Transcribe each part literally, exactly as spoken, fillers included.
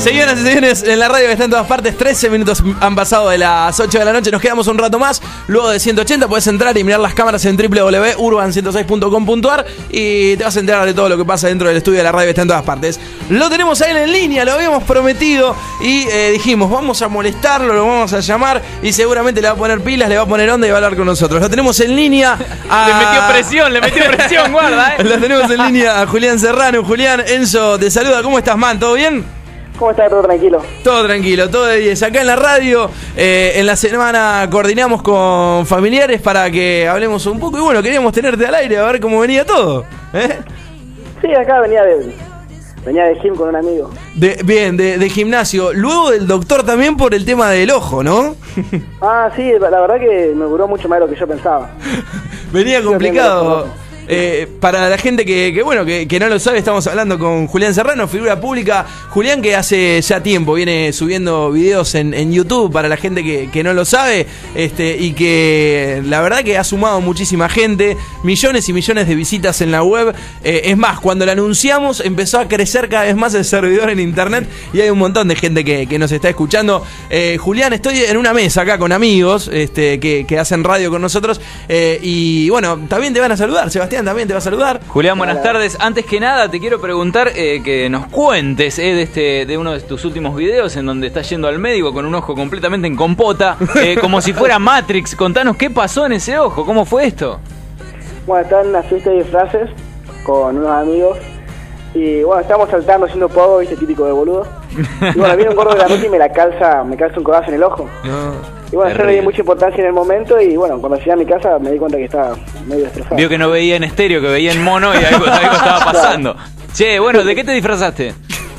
Señoras y señores, en la radio que está en todas partes, trece minutos han pasado de las ocho de la noche. Nos quedamos un rato más. Luego de ciento ochenta puedes entrar y mirar las cámaras en doble u doble u doble u punto urban ciento seis punto com punto a r y te vas a enterar de todo lo que pasa dentro del estudio de la radio que está en todas partes. Lo tenemos a él en línea, lo habíamos prometido y eh, dijimos, vamos a molestarlo, lo vamos a llamar y seguramente le va a poner pilas, le va a poner onda y va a hablar con nosotros. Lo tenemos en línea a... Le metió presión, le metió presión, guarda, eh. Lo tenemos en línea a Julián Serrano. Julián, Enzo te saluda. ¿Cómo estás, man? ¿Todo bien? ¿Cómo está? ¿Todo tranquilo? Todo tranquilo, todo de diez. Acá en la radio, eh, en la semana coordinamos con familiares para que hablemos un poco. Y bueno, queríamos tenerte al aire a ver cómo venía todo. ¿Eh? Sí, acá venía de venía de gym con un amigo. De, bien, de, de gimnasio. Luego del doctor también por el tema del ojo, ¿no? Ah, sí, la verdad que me duró mucho más de lo que yo pensaba. Venía complicado. Eh, para la gente que, que bueno, que, que no lo sabe, estamos hablando con Julián Serrano, figura pública. Julián, que hace ya tiempo viene subiendo videos en, en YouTube para la gente que, que no lo sabe, este, y que la verdad que ha sumado muchísima gente, millones y millones de visitas en la web. Eh, es más, cuando lo anunciamos empezó a crecer cada vez más el servidor en internet y hay un montón de gente que, que nos está escuchando. eh, Julián, estoy en una mesa acá con amigos este, que, que hacen radio con nosotros, eh, y bueno, también te van a saludar. Sebastián también te va a saludar. Julián, buenas tardes. Antes que nada, te quiero preguntar eh, que nos cuentes eh, de este de uno de tus últimos videos en donde estás yendo al médico con un ojo completamente en compota, eh, como si fuera Matrix. Contanos qué pasó en ese ojo, cómo fue esto. Bueno, estaba en una fiesta de disfraces con unos amigos y bueno, estábamos saltando haciendo pogo, viste, típico de boludo. Y bueno, viene un gordo de la ruta y me la calza, me calza un codazo en el ojo. No. Y bueno, yo le di mucha importancia en el momento y bueno, cuando llegué a mi casa me di cuenta que estaba medio destrozado. Vio que no veía en estéreo, que veía en mono y algo, algo estaba pasando. Che, bueno, ¿de qué te disfrazaste?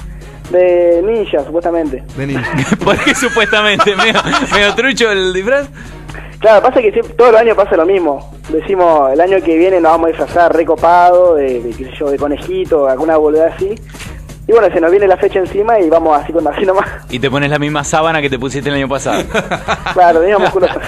De ninja, supuestamente. De ninja. ¿Por qué supuestamente? ¿Medio, medio trucho el disfraz? Claro, pasa que siempre, todos los años pasa lo mismo. Decimos, el año que viene nos vamos a disfrazar recopado, de, de qué sé yo, de conejito, alguna boludez así. Y bueno, se nos viene la fecha encima y vamos así con así nomás. Y te pones la misma sábana que te pusiste el año pasado. Claro, tenía musculosa.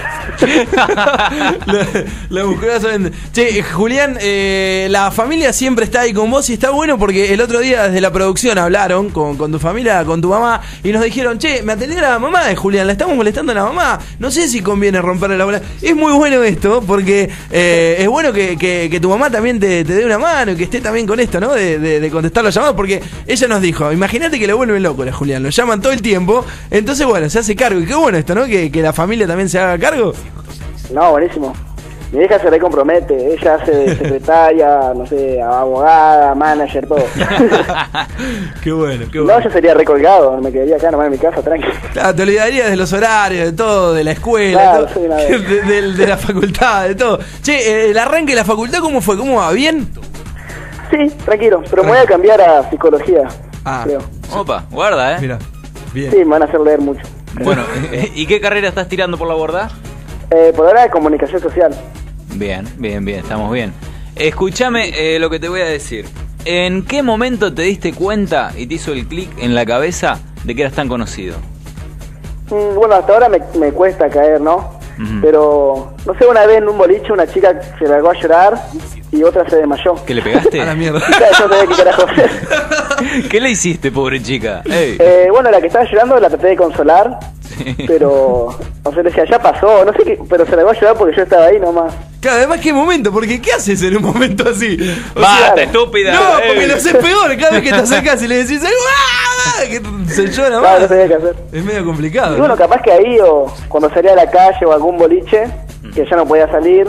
la, la musculosa. Che, Julián, eh, la familia siempre está ahí con vos y está bueno porque el otro día desde la producción hablaron con, con tu familia, con tu mamá, y nos dijeron, che, me atendió la mamá de Julián, la estamos molestando a la mamá. No sé si conviene romperle la bola. Es muy bueno esto porque eh, es bueno que, que, que tu mamá también te, te dé una mano y que esté también con esto, ¿no? De, de, de contestar los llamados, porque ella nos dijo, imagínate que lo vuelven loco a Julián, lo llaman todo el tiempo, entonces bueno, se hace cargo, y qué bueno esto, ¿no? Que, que la familia también se haga cargo. No, buenísimo. Mi hija se recompromete, ella hace de secretaria, no sé, abogada, manager, todo. Qué bueno, qué bueno. No, yo sería recolgado, me quedaría acá nomás en mi casa, tranquilo. Claro, te olvidarías de los horarios, de todo, de la escuela, claro, todo, soy una de, de, de la facultad, de todo. Che, el arranque de la facultad, ¿cómo fue? ¿Cómo va? ¿Bien? Sí, tranquilo, pero me voy a cambiar a psicología, ah, creo. Opa, guarda, eh. Mira, bien. Sí, me van a hacer leer mucho. Bueno, ¿y qué carrera estás tirando por la borda? Eh, por ahora de comunicación social. Bien, bien, bien, estamos bien. Escúchame eh, lo que te voy a decir. ¿En qué momento te diste cuenta y te hizo el clic en la cabeza de que eras tan conocido? Mm, bueno, hasta ahora me, me cuesta caer, ¿no? Uh-huh. Pero, no sé, una vez en un boliche una chica se largó a llorar y otra se desmayó. ¿Qué le pegaste? A la mierda. Yo sabía qué carajo hacer. ¿Qué le hiciste, pobre chica? Hey. Eh, bueno, la que estaba llorando la traté de consolar, sí. Pero, o sea, le decía, ya pasó, no sé qué, pero se largó a llorar porque yo estaba ahí nomás. Claro, además, ¿qué momento? Porque ¿qué haces en un momento así? O Basta, sea, estúpida. No, porque lo haces peor cada vez que te acercas y le decís ¡ah! Que se llora más. Claro, no sabía qué hacer. Es medio complicado. Y bueno, capaz que ahí, o cuando salía a la calle o algún boliche, que ya no podía salir,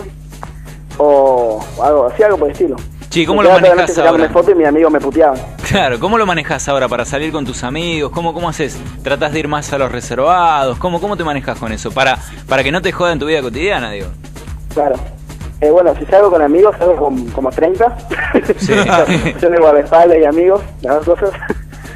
o algo así, algo por el estilo. Sí, ¿cómo lo manejas ahora? Foto y mis amigos me puteaban. Claro, ¿cómo lo manejas ahora para salir con tus amigos? ¿Cómo, cómo haces? ¿Tratás de ir más a los reservados? ¿Cómo, cómo te manejas con eso? Para, para que no te joda en tu vida cotidiana, digo. Claro. Eh, bueno, si salgo con amigos, salgo con como treinta. Sí. Yo tengo guardaespaldas y amigos, las dos cosas.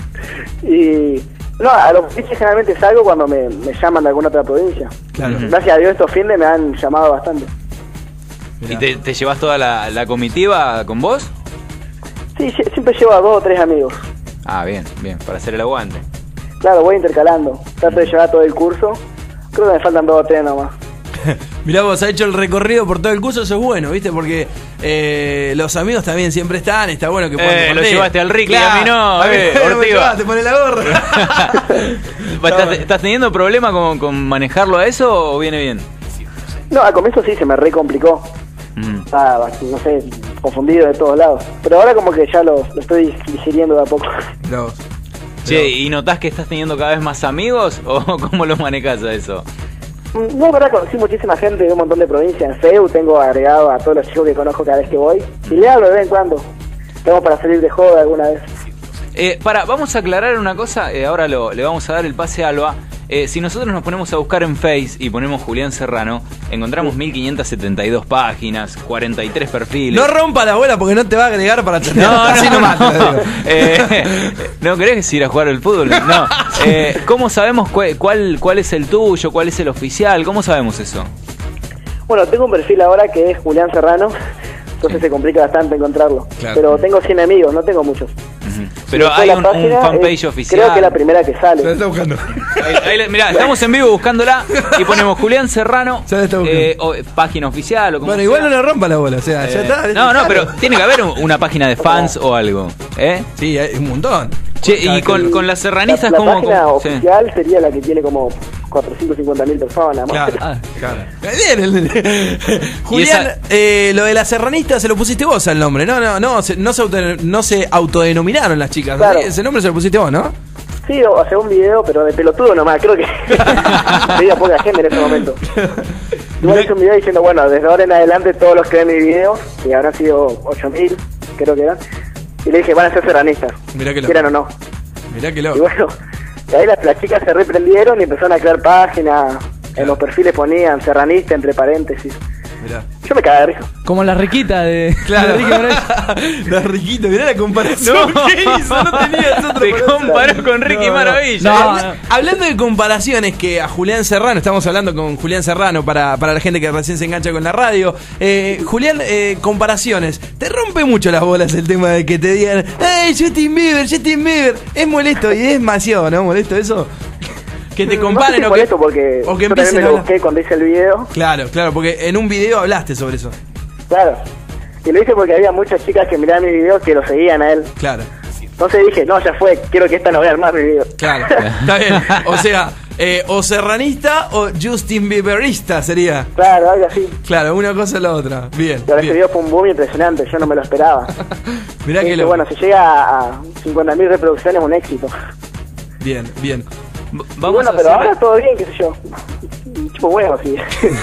Y no, a los boliches generalmente salgo cuando me, me llaman de alguna otra provincia. Claro. Gracias a Dios estos fines me han llamado bastante. Mirá. ¿Y te, te llevas toda la, la comitiva con vos? Sí, siempre llevo a dos o tres amigos. Ah, bien, bien, para hacer el aguante. Claro, voy intercalando. Trato de llevar todo el curso. Creo que me faltan dos o tres nomás. Mirá, vos has hecho el recorrido por todo el curso, eso es bueno, ¿viste? Porque eh, los amigos también siempre están, está bueno que eh, lo llevaste al Ricky, claro. A mí no, a eh, no Ortiva. Te pone la gorra. ¿Estás, ¿Estás teniendo problema con, con manejarlo a eso o viene bien? No, al comienzo sí se me re complicó. Mm. Estaba, no sé, confundido de todos lados. Pero ahora como que ya lo, lo estoy digiriendo de a poco. No. Che, ¿y notás que estás teniendo cada vez más amigos o cómo lo manejas a eso? No, verdad, conocí muchísima gente de un montón de provincias. En Feu tengo agregado a todos los chicos que conozco cada vez que voy. Y le hablo de vez en cuando. Tengo para salir de joda alguna vez. Eh, para, vamos a aclarar una cosa. Eh, ahora lo, le vamos a dar el pase a Alba. Eh, si nosotros nos ponemos a buscar en Face y ponemos Julián Serrano, encontramos mil quinientas setenta y dos páginas, cuarenta y tres perfiles. No rompa la bola porque no te va a agregar para tener. No, así nomás. eh, ¿No querés ir a jugar al fútbol? No. Eh, ¿Cómo sabemos cu cuál, cuál es el tuyo, cuál es el oficial? ¿Cómo sabemos eso? Bueno, tengo un perfil ahora que es Julián Serrano, entonces se complica bastante encontrarlo. Claro. Pero tengo cien amigos, no tengo muchos. Uh-huh. Pero hay un, un fanpage eh, oficial. Creo que es la primera que sale. Se la está buscando. Ahí, ahí, mirá, estamos en vivo buscándola y ponemos Julián Serrano, eh, o, página oficial o como bueno, sea. igual no le rompa la bola, o sea, eh, ya está. No, no, pero tiene que haber una página de fans o algo, ¿eh? Sí, hay un montón. Che, y con, con las serranistas, la, la ¿cómo? La página cómo, oficial sí. sería la que tiene como cuatrocientas cincuenta mil personas. Claro, ah, claro. Julián, esa... eh, lo de las serranistas se lo pusiste vos al nombre, no, no, no, se, no, se, auto, no se autodenominaron las chicas, claro. Ese nombre se lo pusiste vos, ¿no? Sí, o hace un video, pero de pelotudo nomás, creo que veía poca gente en ese momento. Igual hice un video diciendo, bueno, desde ahora en adelante todos los que ven mi video, que habrán sido ocho mil, creo que eran, y le dije, van a ser serranistas, quieran o no. Mirá que loco. Y bueno, y ahí las, las chicas se reprendieron y empezaron a crear páginas, claro. En los perfiles ponían serranista entre paréntesis. Mirá. Yo me cagaba de risa. Como la riquita de... Claro, de la riquita, mirá la comparación no. que hizo, no tenías otra. Te comparó con Ricky no, Maravilla. No, no. Hablando de comparaciones, que a Julián Serrano, estamos hablando con Julián Serrano para, para la gente que recién se engancha con la radio. Eh, Julián, eh, comparaciones. Te rompe mucho las bolas el tema de que te digan, ¡hey, Justin Bieber, Justin Bieber! Es molesto y es demasiado, ¿no? ¿Molesto eso? Que te comparen no o que, esto porque o que yo empiecen también me lo busqué cuando hice el video. Claro, claro, porque en un video hablaste sobre eso. Claro. Y lo hice porque había muchas chicas que miraban mi video que lo seguían a él. Claro. Entonces dije, no, ya fue, quiero que esta no vea más mi video. Claro, está bien. O sea, eh, o serranista o Justin Bieberista sería. Claro, algo así. Claro, una cosa o la otra. Bien. Pero este video fue un boom impresionante, yo no me lo esperaba. Mirá que lo... Bueno, si llega a cincuenta mil reproducciones es un éxito. Bien, bien. Vamos bueno, pero ahora todo bien, qué sé yo. Tipo bueno, sí.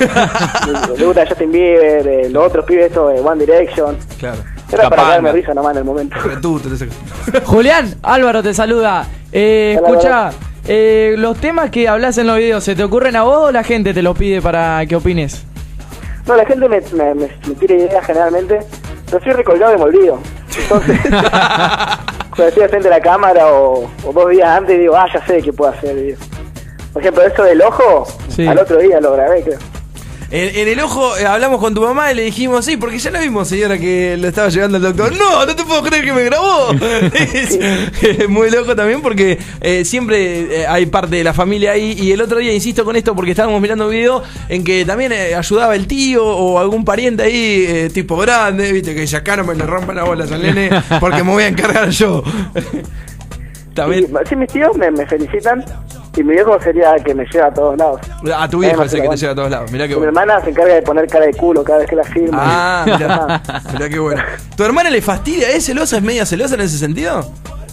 Le gusta Justin Bieber, eh, los otros pibes estos de One Direction. Claro. Era Capanga. Para darme risa nomás en el momento. Julián, Álvaro te saluda. Eh, Hola, escucha, eh, los temas que hablas en los videos, ¿se te ocurren a vos o la gente te los pide para que opines? No, la gente me, me, me, me tira ideas generalmente. Yo soy recolgado y me olvido. Entonces, cuando estoy frente a la cámara o, o dos días antes digo, ah, ya sé qué puedo hacer. Por ejemplo, eso del ojo, sí. Al otro día lo grabé, creo. En, en el ojo eh, hablamos con tu mamá y le dijimos, sí, porque ya la vimos, señora, que le estaba llegando el doctor. No, no te puedo creer que me grabó. Es, es muy loco también porque eh, siempre eh, hay parte de la familia ahí. Y el otro día, insisto con esto porque estábamos mirando un video en que también eh, ayudaba el tío o algún pariente ahí, eh, tipo grande, viste, que ya acá no me le rompan las bolas al nene porque me voy a encargar yo. También. Sí, sí, mis tíos me, me felicitan. Y mi viejo sería el que me lleva a todos lados. A tu viejo es el que te lleva a todos lados. Mirá que bueno. Mi hermana se encarga de poner cara de culo cada vez que la filmo. Ah, mirá, mirá qué bueno. ¿Tu hermana le fastidia? ¿Es celosa? ¿Es media celosa en ese sentido?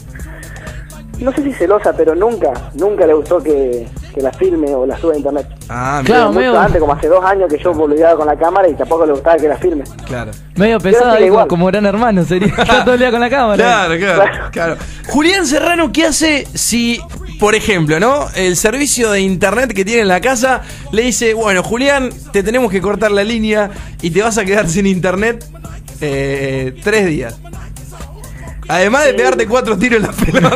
No sé si celosa, pero nunca, nunca le gustó que, que la filme o la suba a internet. Ah, claro, medio... antes, como hace dos años que yo volvía con la cámara y tampoco le gustaba que la filme. Claro. Medio pesado ahí como Gran Hermano, sería. Está todo el día con la cámara. Claro, claro, claro, claro. Julián Serrano, ¿qué hace si, por ejemplo, ¿no? El servicio de internet que tiene en la casa le dice, bueno, Julián, te tenemos que cortar la línea y te vas a quedar sin internet eh, tres días? Además de pegarte cuatro tiros en la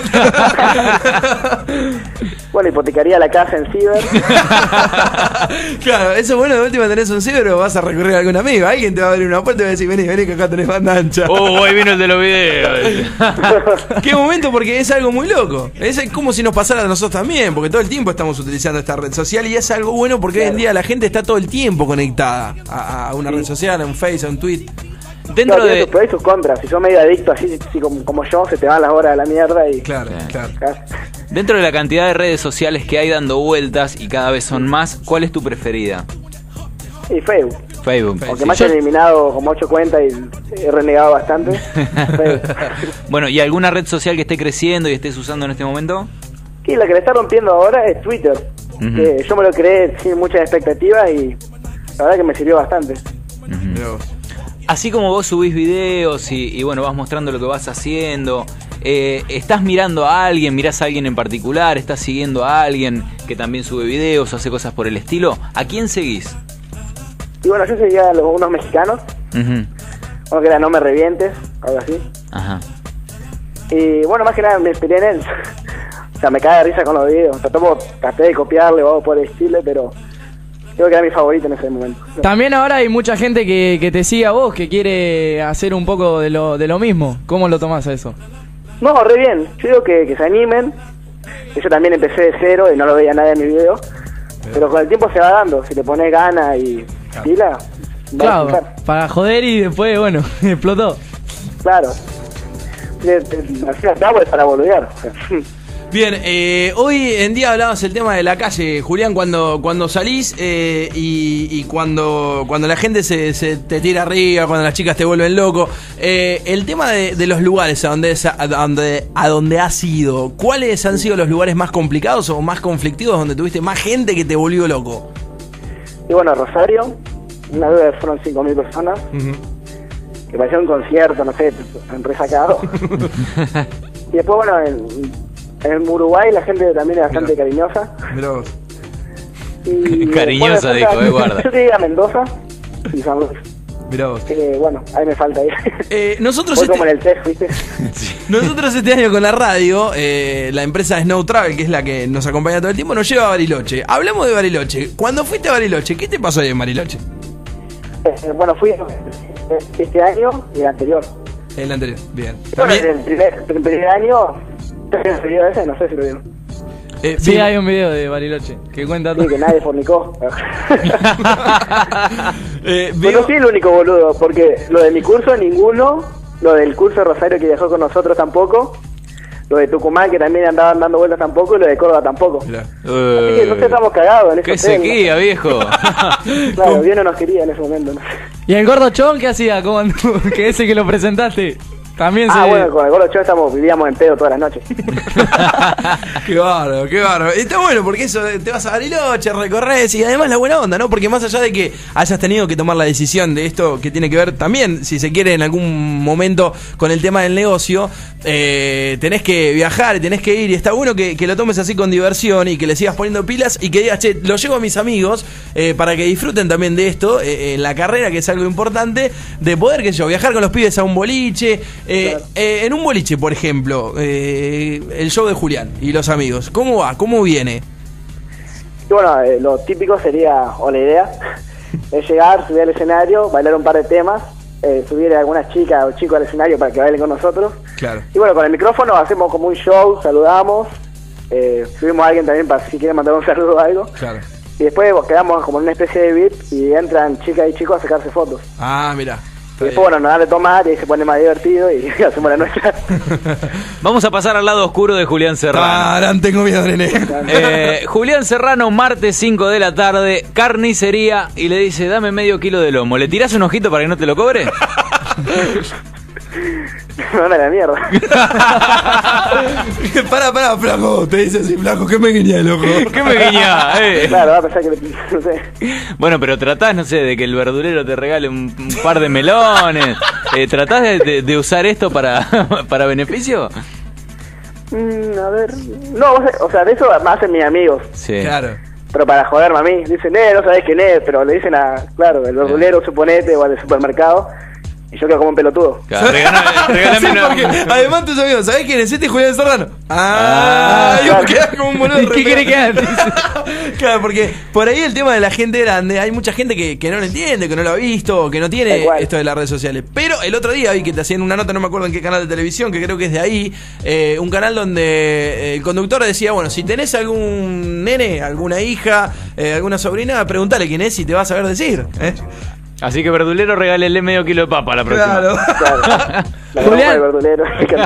pelota. Bueno, hipotecaría la casa en ciber. Claro, eso es bueno, de última tenés un ciber o vas a recurrir a algún amigo. Alguien te va a abrir una puerta y va a decir, vení, vení, que acá tenés banda ancha. Oh, ahí vino el de los videos. Qué momento, porque es algo muy loco. Es como si nos pasara a nosotros también, porque todo el tiempo estamos utilizando esta red social y es algo bueno porque claro. Hoy en día la gente está todo el tiempo conectada a, a una sí. red social, a un Face, a un tweet. Dentro claro, de sus pros y sus contras. Si sos medio adicto así, así como, como yo, se te van las horas de la mierda y... Claro, claro. claro. Dentro de la cantidad de redes sociales que hay dando vueltas y cada vez son más, ¿cuál es tu preferida? Sí, Facebook. Facebook. Aunque sí. me hayan eliminado como ocho cuentas y he renegado bastante. Bueno, ¿y alguna red social que esté creciendo y estés usando en este momento? Sí, la que le está rompiendo ahora es Twitter. Uh-huh. Que yo me lo creé sin muchas expectativas y la verdad que me sirvió bastante. Uh-huh. Así como vos subís videos y, y bueno, vas mostrando lo que vas haciendo, eh, ¿estás mirando a alguien, mirás a alguien en particular, estás siguiendo a alguien que también sube videos, hace cosas por el estilo? ¿A quién seguís? Y bueno, yo seguía a los, unos mexicanos, uh-huh. uno que era No Me Revientes, algo así. Ajá. Y bueno, más que nada me inspiré en él. O sea, me cae de risa con los videos. Traté, traté de copiarle o algo por el estilo, pero... creo que era mi favorito en ese momento. También ahora hay mucha gente que, que te sigue a vos, que quiere hacer un poco de lo, de lo mismo. ¿Cómo lo tomás a eso? No, re bien. Yo digo que, que se animen. Yo también empecé de cero y no lo veía nadie en mi video. Pero con el tiempo se va dando. Si le pones ganas y pila, claro, para joder y después, bueno, explotó. Claro. Al fin y al cabo es para boludear. O sea. Bien, eh, hoy en día hablabas el tema de la calle, Julián, cuando cuando salís eh, y, y cuando cuando la gente se, se te tira arriba, cuando las chicas te vuelven loco. Eh, el tema de, de los lugares a donde, a, donde, a donde has ido, ¿cuáles han sido los lugares más complicados o más conflictivos donde tuviste más gente que te volvió loco? Y bueno, Rosario, una vez fueron cinco mil personas, uh-huh. que parecía un concierto, no sé, resacado. Y después, bueno, en... en Uruguay la gente también es bastante Mirá. cariñosa. Mirá vos. Y cariñosa, bueno, dijo, eh, guarda. Yo llegué a Mendoza y San Luis. Mirá vos. Eh, bueno, ahí me falta ir. Eh, nosotros Voy este... como en el test, ¿viste? Sí. Nosotros este año con la radio, eh, la empresa Snow Travel, que es la que nos acompaña todo el tiempo, nos lleva a Bariloche. Hablamos de Bariloche. Cuando fuiste a Bariloche, ¿qué te pasó ahí en Bariloche? Eh, bueno, fui este año y el anterior. El anterior, bien. Bueno, el primer, el primer año... ¿el video ese? No sé si lo vieron. Eh, sí, hay un video de Bariloche que cuenta todo. Sí, que nadie fornicó. eh, Pero no soy el único boludo, porque lo de mi curso ninguno, lo del curso de Rosario que viajó con nosotros tampoco, lo de Tucumán que también andaban dando vueltas tampoco y lo de Córdoba tampoco. Claro. Así que nosotros estamos cagados en ese ¡Qué sequía, viejo! Claro, bien no nos quería en ese momento. ¿No? ¿Y el gordo Chon qué hacía? ¿Cómo anduvo? Que ese que lo presentaste. También ah, se... bueno, con el Gordo Cho estamos, vivíamos en pedo todas las noches. Qué bárbaro, qué bárbaro. Está bueno porque eso, te vas a Bariloche, recorres y además la buena onda, ¿no? Porque más allá de que hayas tenido que tomar la decisión de esto que tiene que ver también, si se quiere, en algún momento con el tema del negocio, eh, tenés que viajar, tenés que ir y está bueno que, que lo tomes así con diversión y que le sigas poniendo pilas y que digas, che, lo llevo a mis amigos eh, para que disfruten también de esto, eh, en la carrera, que es algo importante, de poder, qué sé yo, viajar con los pibes a un boliche. Eh, claro. eh, en un boliche, por ejemplo, eh, el show de Julián y los amigos, ¿cómo va? ¿Cómo viene? Y bueno, eh, lo típico sería, o la idea, es llegar, subir al escenario, bailar un par de temas, eh, subir a algunas chicas o chicos al escenario para que bailen con nosotros. Claro. Y bueno, con el micrófono hacemos como un show, saludamos, eh, subimos a alguien también para si quieren mandar un saludo o algo. Claro. Y después pues, quedamos como en una especie de V I P y entran chicas y chicos a sacarse fotos. Ah, mira. Y después, bueno, nos dan de tomar y ahí se pone más divertido y hacemos la nuestra. Vamos a pasar al lado oscuro de Julián Serrano. Tarán, tengo miedo, nene. Eh, Julián Serrano, martes cinco de la tarde, carnicería, y le dice, dame medio kilo de lomo. ¿Le tirás un ojito para que no te lo cobre? Me van a la mierda. Pará, pará, flaco. Te dice así, flaco, ¿qué me guiñá el ojo? ¿Qué me guiñá? Eh. Claro, va a pensar que no sé. Bueno, pero tratás, no sé, de que el verdulero te regale un, un par de melones. Eh, ¿Tratás de, de, de usar esto para, para beneficio? Mm, a ver. No, o sea, de eso más hacen mis amigos. Sí. Claro. Pero para joderme a mí. Dicen, eh, no sabés quién es, pero le dicen a, claro, el verdulero, suponete, o al del supermercado. Y yo quedo como un pelotudo. Claro, regala- regálame Sí, una- porque además tus amigos, ¿sabés quién es este? Julián Serrano. Ah, Ah, y vos claro. quedás como un boludo. ¿Qué querés que haga? Claro, porque por ahí el tema de la gente grande, hay mucha gente que, que no lo entiende, que no lo ha visto, que no Tal tiene cual. esto de las redes sociales. Pero el otro día vi que te hacían una nota, no me acuerdo en qué canal de televisión, que creo que es de ahí, eh, un canal donde el conductor decía, bueno, si tenés algún nene, alguna hija, eh, alguna sobrina, preguntale quién es y te va a saber decir. ¿eh? Así que verdulero, regálele medio kilo de papa la próxima. Claro. Claro. La Julián. broma del verdulero.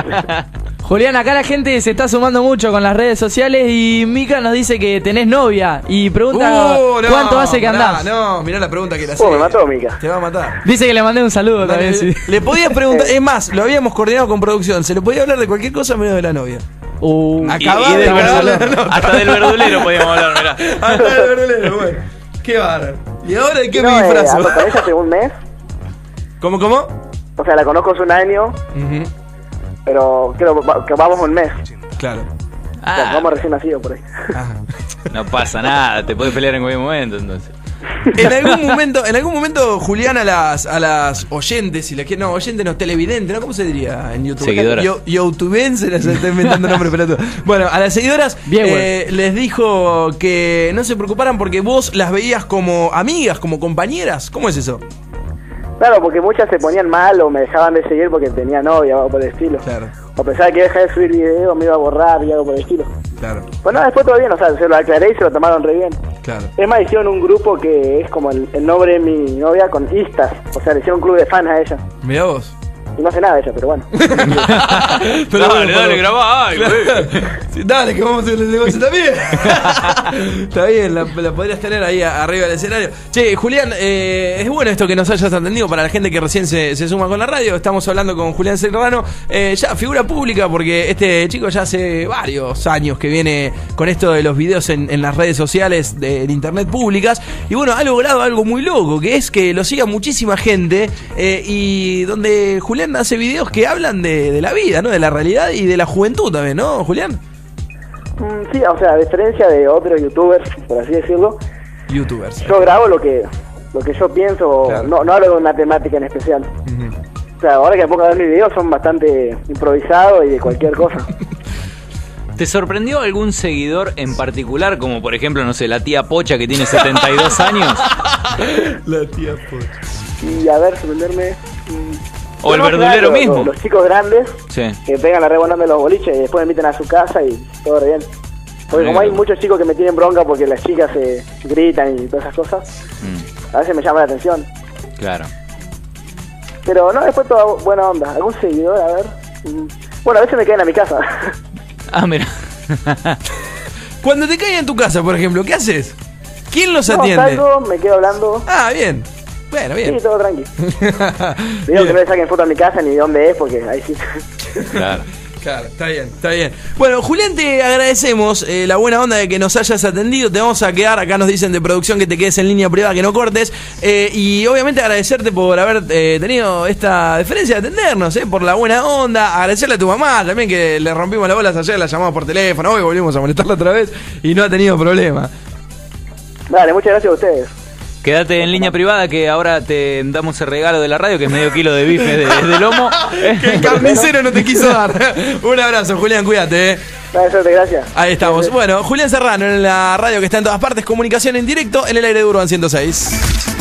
Julián, acá la gente se está sumando mucho con las redes sociales y Mica nos dice que tenés novia y pregunta Uh, no, cuánto hace que pará, andás. No, mirá la pregunta que le hace. Oh, me mató, Mica. Te va a matar. Dice que le mandé un saludo Dale, también. le, Sí. le podías preguntar, es más, lo habíamos coordinado con producción, se le podía hablar de cualquier cosa menos de la novia. Uh, Y, Acabá y de del cagarle verdulero. la nota. Hasta del verdulero podíamos hablar, mirá. Hasta el verdulero, bueno. Qué bárbaro. ¿Y ahora de qué No, me eh, disfrazo? ando con ella hace un mes. ¿Cómo, cómo? O sea, la conozco hace un año, Ujú, pero creo va- que vamos un mes. claro. O sea, Ah, vamos recién nacido por ahí. Ajá. no pasa nada, te podés pelear en cualquier momento entonces. En algún momento, en algún momento, Julián, a las, a las oyentes, si la quieren, no, oyentes no, televidentes, ¿no? ¿Cómo se diría en YouTube? Seguidoras. Yo, youtubenses, se está inventando nombre pelotudo. Bueno, a las seguidoras Bien, eh, les dijo que no se preocuparan porque vos las veías como amigas, como compañeras. ¿Cómo es eso? Claro, porque muchas se ponían mal o me dejaban de seguir porque tenía novia o por el estilo. Claro, O pensaba que dejé de subir videos, me iba a borrar y algo por el estilo. claro, Pues no, después todo bien, o sea, se lo aclaré y se lo tomaron re bien. claro. Es más, hicieron un grupo que es como el, el nombre de mi novia con Istas. O sea, le hicieron un club de fans a ella. Mirá vos. Y no hace nada ella, pero bueno. Pero dale, bueno, dale, por- grabá algo, eh. Sí, dale, que vamos a hacer el negocio también. Está bien, la, la podrías tener ahí a- arriba del escenario. Che, Julián, eh, es bueno esto que nos hayas atendido para la gente que recién se, se suma con la radio. Estamos hablando con Julián Serrano, eh, ya figura pública, porque este chico ya hace varios años que viene con esto de los videos en, en las redes sociales de, de internet públicas. Y bueno, ha logrado algo muy loco, que es que lo siga muchísima gente eh, y donde Julián hace videos que hablan de, de la vida, ¿no? De la realidad y de la juventud también, ¿no, Julián? Mm, sí, o sea, a diferencia de otros youtubers, por así decirlo, Youtubers. yo grabo lo que lo que yo pienso, Claro. no, no hablo de una temática en especial. Ujú. O sea, ahora que me pongo a ver mis videos son bastante improvisados y de cualquier cosa. ¿Te sorprendió algún seguidor en particular? Como por ejemplo, no sé, la tía Pocha que tiene setenta y dos años. La tía Pocha. Y a ver, sorprenderme... mm, O el no, verdulero claro, mismo. Los, los chicos grandes Sí. que pegan la rebonando de los boliches y después me invitan a su casa y todo re bien. Porque como hay Negro. muchos chicos que me tienen bronca porque las chicas se gritan y todas esas cosas, Mm, a veces me llama la atención. claro. Pero no, después toda buena onda. ¿Algún seguidor? A ver. Mm, Bueno, a veces me quedan a mi casa. Ah, mira. Cuando te caen en tu casa, por ejemplo, ¿qué haces? ¿Quién los No, atiende? salgo, me quedo hablando. Ah, bien. Bueno, bien. Sí, todo tranqui. Digo que Bien. no le saquen foto a mi casa ni de dónde es porque ahí sí. Claro. Claro, está bien, está bien. Bueno, Julián, te agradecemos eh, la buena onda de que nos hayas atendido. Te vamos a quedar, acá nos dicen de producción que te quedes en línea privada, que no cortes. Eh, y obviamente agradecerte por haber eh, tenido esta deferencia de atendernos, eh, por la buena onda. Agradecerle a tu mamá también, que le rompimos las bolas ayer, la llamamos por teléfono. Hoy volvimos a molestarla otra vez y no ha tenido problema. Dale, muchas gracias a ustedes. Quédate en línea privada que ahora te damos el regalo de la radio, que es medio kilo de bife de, de lomo. Que el carnicero no te quiso dar. Un abrazo, Julián, cuídate. Eh. Dale, suerte, gracias. Ahí estamos. Bueno, Julián Serrano en la radio que está en todas partes. Comunicación en directo en el aire de Urban ciento seis.